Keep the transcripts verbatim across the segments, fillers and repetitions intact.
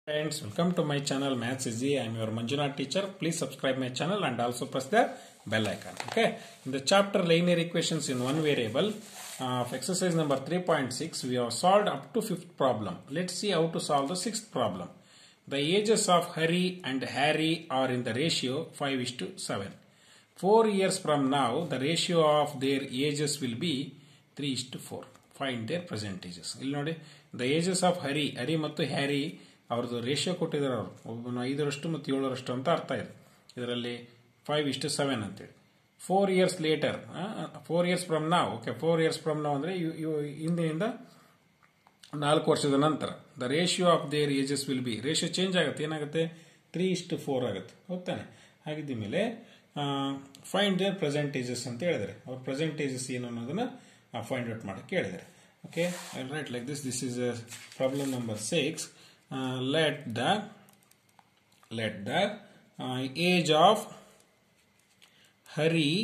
Friends, welcome to my channel Maths Easy. I am your Manjunath teacher. Please subscribe my channel and also press the bell icon. Okay. In the chapter linear equations in one variable uh, of exercise number three point six, we have solved up to fifth problem. Let's see how to solve the sixth problem. The ages of Hari and Harry are in the ratio five is to seven. Four years from now, the ratio of their ages will be three is to four. Find their present ages. ಇಲ್ಲಿ ನೋಡಿ, the ages of Hari, Hari ಮತ್ತು Harry ಅವ್ರದ್ದು ratio ಕೊಟ್ಟಿದ್ದಾರೆ. ಅವರು ಒಬ್ಬನು ಐದರಷ್ಟು ಮತ್ತು ಏಳರಷ್ಟು ಅಂತ ಅರ್ಥ ಇದೆ. ಇದರಲ್ಲಿ ಫೈವ್ ಇಷ್ಟು ಸೆವೆನ್ ಅಂತೇಳಿ. Four years later, four years from now, okay, four years from now ಅಂದ್ರೆ ಹಿಂದಿನಿಂದ ನಾಲ್ಕು ವರ್ಷದ ನಂತರ the ratio of their ages will be, ratio change ಆಗುತ್ತೆ, ಏನಾಗುತ್ತೆ, ತ್ರೀ ಇಷ್ಟು ಫೋರ್ ಆಗುತ್ತೆ. ಹೋಗ್ತಾನೆ. ಹಾಗಿದ್ದ ಮೇಲೆ ಫೈಂಡ್ ದೇರ್ ಪ್ರೆಸೆಂಟ್ ಏಜಸ್ ಅಂತ ಹೇಳಿದರೆ, ಅವ್ರ ಪ್ರೆಸೆಂಟ್ ಏಜಸ್ ಏನು ಅನ್ನೋದನ್ನ ಫೈಂಡ್ ಔಟ್ ಮಾಡಕ್ಕೆ ಹೇಳಿದ್ದಾರೆ. Okay, I write like this. This is problem number six. Uh, let the let the uh, age of Hari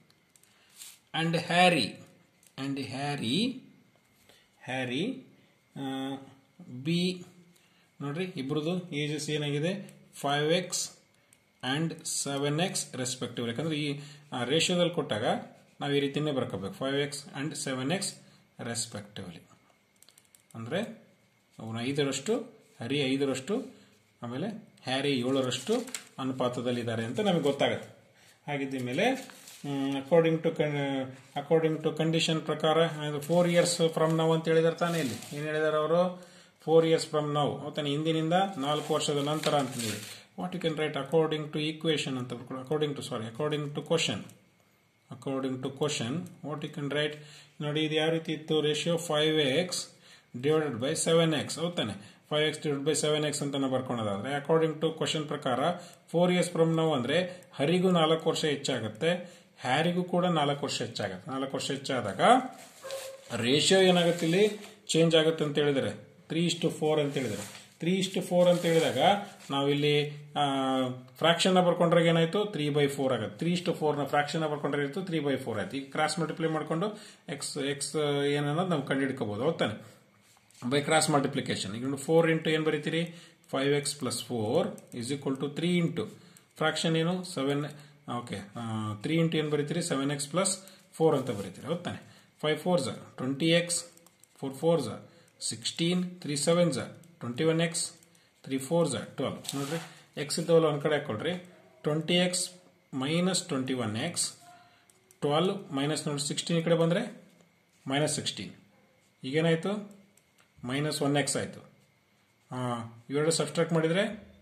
and Harry and Harry Harry uh, be ನೋಡ್ರಿ, ಇಬ್ರದು ages ಏನಾಗಿದೆ, five x and seven x respective. ಯಾಕಂದ್ರೆ ಈ ರೇಷಿಯೋದಲ್ಲಿ ಕೊಟ್ಟಾಗ ನಾವು ಈ ರೀತಿನೇ ಬರ್ಕೋಬೇಕು, five x and seven x respectively. ಅಂದ್ರೆ ಅವನು ಐದರಷ್ಟು, ಹರಿ ಐದರಷ್ಟು, ಆಮೇಲೆ ಹ್ಯಾರಿ ಏಳರಷ್ಟು ಅನುಪಾತದಲ್ಲಿದ್ದಾರೆ ಅಂತ ನಮಗೆ ಗೊತ್ತಾಗುತ್ತೆ. ಹಾಗಿದ್ದ ಮೇಲೆ according to according to condition ಪ್ರಕಾರ ಫೋರ್ ಇಯರ್ಸ್ ಫ್ರಮ್ ನೌ ಅಂತ ಹೇಳಿದಾರೆ ತಾನೇ. ಇಲ್ಲಿ ಏನು ಹೇಳಿದಾರೆ ಅವರು, ಫೋರ್ ಇಯರ್ಸ್ ಫ್ರಮ್ ನೌ ತಾನೆ, ಹಿಂದಿನಿಂದ ನಾಲ್ಕು ವರ್ಷದ ನಂತರ ಅಂತ ಹೇಳಿ. What you can write according to equation ಅಂತ, according to sorry according to question according to question what you can write. ನೋಡಿ, ಇದು ಯಾವ ರೀತಿ ಇತ್ತು, ratio five x divided by seven x ಹೌದಾನೆ. Five x divide by seven x ಅಂತ ನಾವು ಬರ್ಕೊಳ್ಳೋದಾದ್ರೆ ಅಕಾರ್ಡಿಂಗ್ ಟು ಕ್ವಶನ್ ಪ್ರಕಾರ ಫೋರ್ ಇಯರ್ಸ್ ಫ್ರಮ್ ನೌ ಅಂದ್ರೆ ಹರಿಗೂ ನಾಲ್ಕು ವರ್ಷ ಹೆಚ್ಚಾಗುತ್ತೆ, ಹ್ಯಾರಿಗೂ ಕೂಡ ನಾಲ್ಕು ವರ್ಷ ಹೆಚ್ಚಾಗುತ್ತೆ. ನಾಲ್ಕು ವರ್ಷ ಹೆಚ್ಚಾದಾಗ ರೇಷಿಯೋ ಏನಾಗುತ್ತೆ, ಇಲ್ಲಿ ಚೇಂಜ್ ಆಗುತ್ತೆ ಅಂತ ಹೇಳಿದರೆ, ತ್ರೀ ಇಷ್ಟು ಫೋರ್ ಅಂತ ಹೇಳಿದರೆ. ತ್ರೀ ಇಷ್ಟು ಫೋರ್ ಅಂತ ಹೇಳಿದಾಗ ನಾವಿಲ್ಲಿ ಫ್ರಾಕ್ಷನ್ ಬರ್ಕೊಂಡ್ರೆ ಏನಾಯ್ತು, ತ್ರೀ ಬೈ ಫೋರ್ ಆಗುತ್ತೆ. ತ್ರೀ ಇಷ್ಟು ಫೋರ್ ನ ಫ್ರಾಕ್ಷನ್ ಬರ್ಕೊಂಡ್ರೆ ಇತ್ತು, ತ್ರೀ ಬೈ ಫೋರ್ ಆಯ್ತು. ಈಗ ಕ್ರಾಸ್ ಮಲ್ಟಿಪ್ಲೈ ಮಾಡ್ಕೊಂಡು ಎಕ್ಸ್ ಎಕ್ಸ್ ಏನನ್ನೋದು ನಾವು ಕಂಡು ಹಿಡ್ಕೋಬಹುದು. ಹೌದಾನೆ, ಬೈ ಕ್ರಾಸ್ ಮಲ್ಟಿಪ್ಲಿಕೇಶನ್. ಈಗ ಫೋರ್ ಇಂಟು ಏನ್ ಬರೀತೀರಿ, five x plus four is equal to three into fraction ಏನು ಸೆವೆನ್, ಓಕೆ, ತ್ರೀ ಇಂಟು ಏನ್ ಬರೀತೀರಿ, ಸೆವೆನ್ ಎಕ್ಸ್ ಪ್ಲಸ್ ಫೋರ್ ಅಂತ ಬರೀತೀರಿ. ಹೌದಾನೆ, ಫೈವ್ ಫೋರ್ ಝ twenty x, four four ಝ sixteen, three seven is twenty one x, three four is twelve. ನೋಡ್ರಿ, x ಇದ್ದವಲ್ಲ ಒಂದ್ ಕಡೆ ಹಾಕೊಳ್ರಿ. Twenty x minus twenty one x, twelve minus ನೋಡಿ ಸಿಕ್ಸ್ಟೀನ್ ಈ ಕಡೆ ಬಂದ್ರೆ ಮೈನಸ್ ಸಿಕ್ಸ್ಟೀನ್. ಈಗೇನಾಯ್ತು, ಮೈನಸ್ ಒನ್ ಎಕ್ಸ್ ಆಯ್ತು. ಇವೆರಡು ಸಬ್ಸ್ಟ್ರಾಕ್ಟ್ ಮಾಡಿದ್ರೆ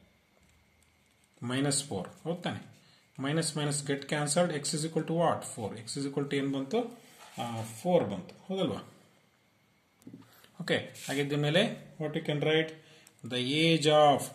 ಮೈನಸ್ ಫೋರ್. ಹೋಗ್ತಾನೆ, minus minus get cancelled. X is equal to what, four. X is equal to ಏನ್ ಬಂತು, ಫೋರ್ ಬಂತು. ಹೌದಲ್ವಾ? ಓಕೆ, ಹಾಗಿದ್ದ ಮೇಲೆ what you can write, the age of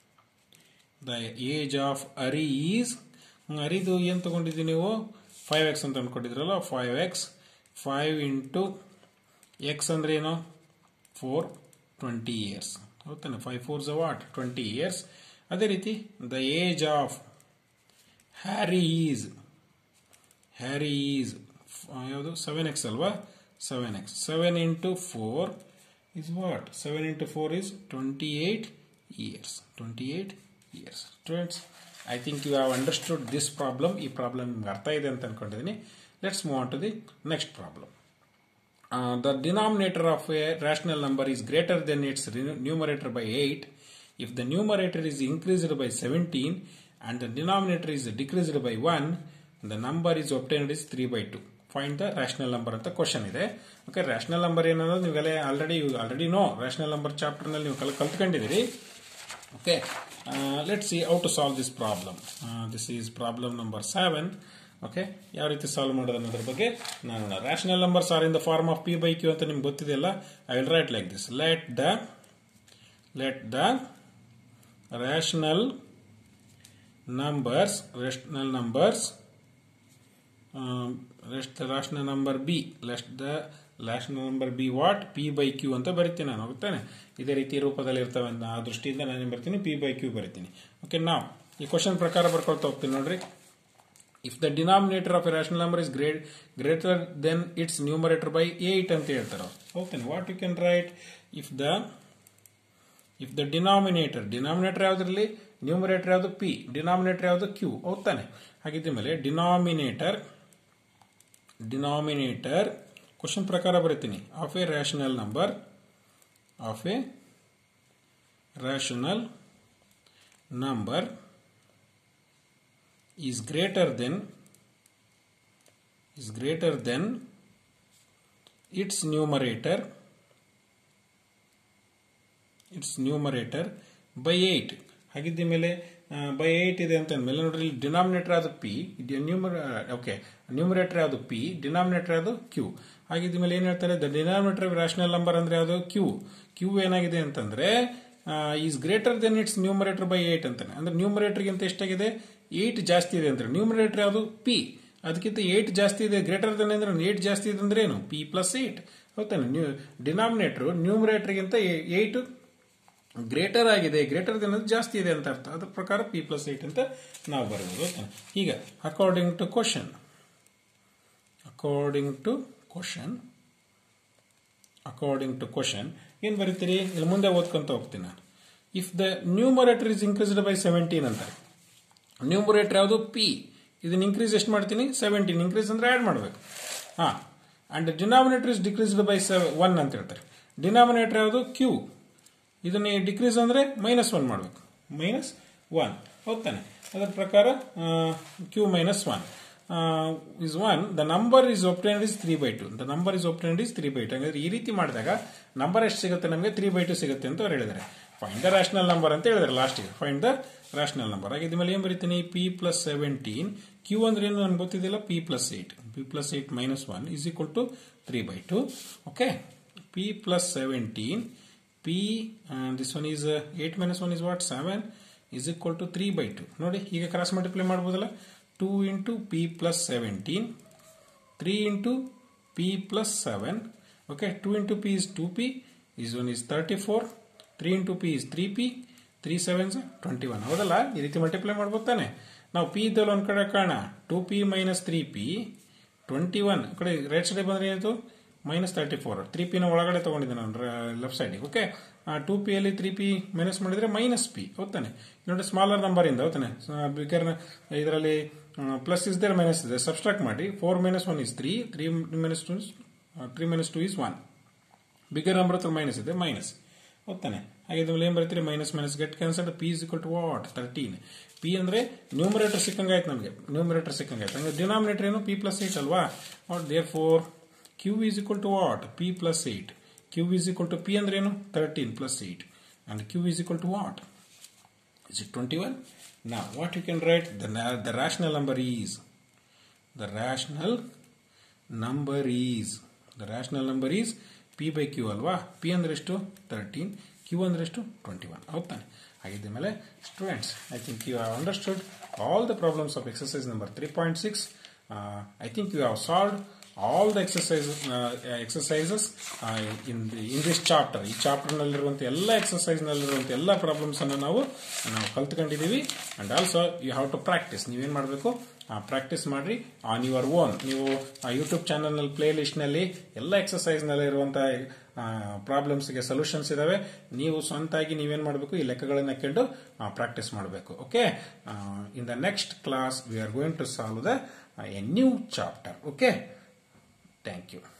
the age of Ari is, ಅರಿದು ಏನ್ ತಗೊಂಡಿದ್ದೀವಿ ನೀವು, ಫೈವ್ ಎಕ್ಸ್ ಅಂತ ಅನ್ಕೊಂಡಿದ್ರಲ್ಲ, five x five into x ಅಂದ್ರೆ ಏನು, ಫೋರ್, ಟ್ವೆಂಟಿ ಇಯರ್ಸ್. ಹೌದಾನೆ, five four is what, twenty years. ಅದೇ ರೀತಿ the age of Harry is, Harry is ಯಾವುದು, ಸೆವೆನ್ ಎಕ್ಸ್ ಅಲ್ವಾ, seven x. Seven into four is what, seven into four is twenty eight years. Twenty eight years. Students, I think you have understood this problem. ಈ problem ನಿಮ್ಗೆ ಅರ್ಥ ಇದೆ ಅಂತ ಅನ್ಕೊಂಡಿದ್ದೀನಿ. Let's move on to the next problem. Uh, the denominator of a rational number is greater than its numerator by eight if the numerator is increased by seventeen and the denominator is decreased by one. The number is obtained is three by two. Find the rational number ಅಂತ question ಇದೆ. Okay, rational number ಏನನ್ನೋದು ನೀವೆಲ್ಲ already already know, rational number chapter ನಲ್ಲಿ ನೀವು ಕಲ್ತ್ಕೊಂಡಿದ್ದೀರಿ. Okay, let's see how to solve this problem. This is problem number seven. Okay, ಯಾವ ರೀತಿ solve ಮಾಡೋದು ಅನ್ನೋದ್ರ ಬಗ್ಗೆ ನಾನು, rational numbers are in the form of p by q ಅಂತ ನಿಮ್ಗೆ ಗೊತ್ತಿದೆಯಲ್ಲ. I will write like this. Let the let the rational numbers rational numbers rational number be let the rational number be what, p by q ಅಂತ ಬರಿತೀನಿ ನಾನು. ಹೋಗ್ತಾನೆ, ಇದೇ ರೀತಿ ರೂಪದಲ್ಲಿ ಇರ್ತವೆ ಆ ದೃಷ್ಟಿಯಿಂದ ನಾನು ಬರ್ತೀನಿ, ಪಿ ಬೈ ಕ್ಯೂ ಬರಿತೀನಿ. ಓಕೆ, ನಾವು ಈ ಕ್ವಶನ್ ಪ್ರಕಾರ ಬರ್ಕೊಳ್ತಾ ಹೋಗ್ತೀನಿ. ನೋಡ್ರಿ, if the denominator of a rational number is great, greater than its numerator by eight ಅಂತ ಹೇಳ್ತಾರೆ. Okay, what you can write, if the if the denominator denominator ಯಾವ್ದ್ರಲ್ಲಿ numerator ಯಾವುದು ಪಿ ಡಿನಾಮಿನೇಟರ್ ಯಾವುದು ಕ್ಯೂ ಹೌದಾನೆ ಹಾಗಿದ್ದ ಮೇಲೆ ಡಿನಾಮಿನೇಟರ್ ಡಿನಾಮಿನೇಟರ್ ಕ್ವಶನ್ ಪ್ರಕಾರ ಬರೀತೀನಿ of a rational number of a rational number is greater than is greater than its numerator its numerator by eight ಹಾಗಿದ್ದ ಮೇಲೆ ಬೈ ಏಟ್ ಇದೆ ಅಂತ ಅಂದಮೇಲೆ ನೋಡ್ರಿ ಡಿನಾಮಿನೇಟರ್ ಅದು ಪಿ ಓಕೆ ನ್ಯೂಮರೇಟರ್ ಯಾವುದು ಪಿ ಡಿನಾಮಿನೇಟರ್ ಯಾವುದು ಕ್ಯೂ ಹಾಗಿದ್ದ ಮೇಲೆ ಏನ್ ಹೇಳ್ತಾರೆ ದ ಡಿನಾಮಿನೇಟರ್ ರ್ಯಾಷನಲ್ ನಂಬರ್ ಅಂದ್ರೆ ಯಾವುದು ಕ್ಯೂ ಕ್ಯೂ ಏನಾಗಿದೆ ಅಂತಂದ್ರೆ is greater than its numerator by eight ಅಂತಾನೆ ಅಂದ್ರೆ ನ್ಯೂಮರೇಟರ್ ಗಿಂತ ಎಷ್ಟಾಗಿದೆ ಏಟ್ ಜಾಸ್ತಿ ಇದೆ ಅಂತ ನ್ಯೂಮರೇಟರ್ ಯಾವುದು ಪಿ ಅದಕ್ಕಿಂತ ಏಟ್ ಜಾಸ್ತಿ ಇದೆ ಗ್ರೇಟರ್ ದೆನ್ ಅಂದ್ರೆ ಏಟ್ ಜಾಸ್ತಿ ಇದೆ ಅಂದ್ರೆ ಏನು ಪಿ ಪ್ಲಸ್ ಏಟ್ ಹೌದಾನೆ ಡಿನಾಮಿನೇಟರ್ ನ್ಯೂಮರೇಟರ್ ಗಿಂತ ಏಟ್ ಗ್ರೇಟರ್ ಆಗಿದೆ ಗ್ರೇಟರ್ ದೆನ್ ಜಾಸ್ತಿ ಇದೆ ಅಂತ ಅರ್ಥ ಅದ್ರ ಪ್ರಕಾರ ಪಿ ಪ್ಲಸ್ ಏಟ್ ಅಂತ ನಾವು ಬರಬಹುದು ಈಗ according to question according to question according to question ಏನ್ ಬರೀತೀರಿ ಇಲ್ಲಿ ಮುಂದೆ ಓದ್ಕೊಂತ ಹೋಗ್ತೀನಿ ನಾನು if the numerator is increased by seventeen ಅಂತಾರೆ ನ್ಯೂಮರೇಟರ್ ಯಾವುದು ಪಿ ಇದನ್ನ ಇನ್ಕ್ರೀಸ್ ಎಷ್ಟು ಮಾಡ್ತೀನಿ ಸೆವೆಂಟೀನ್ ಇನ್ಕ್ರೀಸ್ ಅಂದ್ರೆ ಆಡ್ ಮಾಡಬೇಕು ಹಾ and denominator is decreased by one ಅಂತ ಹೇಳ್ತಾರೆ ಡಿನಾಮಿನೇಟರ್ ಯಾವುದು ಕ್ಯೂ ಇದನ್ನ ಡಿಕ್ರೀಸ್ ಅಂದ್ರೆ ಮೈನಸ್ ಒನ್ ಮಾಡಬೇಕು ಮೈನಸ್ ಒನ್ ಹೌದಾನೆ ಅದರ ಪ್ರಕಾರ q minus one is one, the number is obtained is three by two. The number is obtained is three by two. ಹಾಗಾದ್ರೆ ಈ ರೀತಿ ಮಾಡಿದಾಗ ನಂಬರ್ ಎಷ್ಟು ಸಿಗುತ್ತೆ ನಮಗೆ ತ್ರೀ ಬೈ ಟು ಸಿಗುತ್ತೆ ಅಂತ ಅವ್ರು ಹೇಳಿದ್ದಾರೆ ಫೈಂಡ್ ದ ರ್ಯಾಷನಲ್ ನಂಬರ್ ಅಂತ ಹೇಳಿದ್ದಾರೆ ಲಾಸ್ಟಿಗೆ ಫೈಂಡ್ ದ ರ್ಯಾಷನಲ್ ನಂಬರ್ ಹಾಗೆ ಇದ್ಮೇಲೆ ಏನ್ ಬರೀತೀನಿ ಪಿ ಪ್ಲಸ್ ಸೆವೆಂಟೀನ್ ಕ್ಯೂ ಅಂದ್ರೆ ಏನು ನನ್ಗೆ ಗೊತ್ತಿದ್ದಿಲ್ಲ p plus eight p plus eight minus one is equal to three by two okay p plus seventeen p this one is eight minus one is what seven is equal to three by two ನೋಡಿ ಈಗ cross multiply ಮಾಡ್ಬೋದಲ್ಲ two into p plus seventeen, three into p plus seven, okay, two into p is two p, this one is thirty-four, three into p is three p, three sevens twenty-one. ಹೌದಲ್ಲ ಈ ರೀತಿ multiply ಮಾಡ್ಬೋದು ತಾನೆ ನಾವು p ಇದ್ದಲ್ಲ ಒಂದು ಕಡೆ ಕಾರಣ two p minus three p twenty one ಕಡೆ ರೈಟ್ ಸೈಡ್ ಬಂದ್ರೆ ಏನಾಯ್ತು ಮೈನಸ್ ತರ್ಟಿ ಫೋರ್ ತ್ರೀ ಪಿನ ಒಳಗಡೆ ತಗೊಂಡಿದ್ದೆ ನಾನು ಲೆಫ್ಟ್ ಸೈಡಿಗೆ ಓಕೆ ಟೂ ಪಿ ಅಲ್ಲಿ ತ್ರೀ ಪಿ ಮೈನಸ್ ಮಾಡಿದ್ರೆ ಮೈನಸ್ ಪಿ ಹೌದಾನೆ ನೋಡಿ ಸ್ಮಾಲರ್ ನಂಬರ್ ಇಂದ ಹೌದಾನೆ ಬಿಗರ್ ಇದರಲ್ಲಿ ಪ್ಲಸ್ ಇಸ್ ದೇರ್ ಮೈನಸ್ ಇದೆ ಸಬ್ಸ್ಟ್ರಾಕ್ಟ್ ಮಾಡಿ four minus one is three three minus two three minus two is one bigger number ಹತ್ರ ಮೈನಸ್ ಇದೆ ಮೈನಸ್ ಹೌದಾನೆ ಹಾಗೆ ಏನ್ ಬರ್ತೀರಿ minus minus get cancelled p is equal to what thirteen p ಅಂದ್ರೆ numerator ಸಿಕ್ಕಂಗಾಯ್ತು ನಮಗೆ ನ್ಯೂಮರೇಟರ್ ಸಿಕ್ಕಂಗಾಯ್ತು ಹಂಗೆ ಡಿನಾಮಿನೇಟರ್ ಏನು ಪಿ ಪ್ಲಸ್ ಏಟ್ ಅಲ್ವಾ what there four Q is equal to what? P plus eight. Q is equal to P and Renu thirteen plus eight. And Q is equal to what? Is it twenty-one? Now, what you can write? The, the rational number is. The rational number is. The rational number is P by Q alva. P and rest to thirteen. Q and rest to twenty-one. Okay. Agidimele students, I think you have understood all the problems of exercise number three point six. Uh, I think you have solved all the exercises uh, exercises uh, in the, in this chapter ಈ chapter ನಲ್ಲಿರುವಂತ ಎಲ್ಲ exercise ನಲ್ಲಿರುವಂತ ಎಲ್ಲ problems ಅನ್ನು ನಾವು ನಾವು ಕಲ್ತ್ಕೊಂಡಿದೀವಿ and also you have to practice ನೀವೇನ್ ಮಾಡಬೇಕು ಪ್ರಾಕ್ಟೀಸ್ ಮಾಡ್ರಿ ಆನ್ ಯುವರ್ ಓನ್ ನೀವು ಯೂಟ್ಯೂಬ್ ಚಾನಲ್ ನಲ್ಲಿ ಪ್ಲೇ ಲಿಸ್ಟ್ ನಲ್ಲಿ ಎಲ್ಲ ಎಕ್ಸರ್ಸೈಸ್ ನಲ್ಲಿ ಇರುವಂತಹ ಪ್ರಾಬ್ಲಮ್ಸ್ ಗೆ ಸೊಲ್ಯೂಷನ್ಸ್ ಇದಾವೆ ನೀವು ಸ್ವಂತಾಗಿ ನೀವೇನ್ ಮಾಡಬೇಕು ಈ ಲೆಕ್ಕಗಳನ್ನ ಹಾಕೊಂಡು ಪ್ರಾಕ್ಟೀಸ್ ಮಾಡಬೇಕು okay in the next class we are going to solve the a new chapter okay Thank you.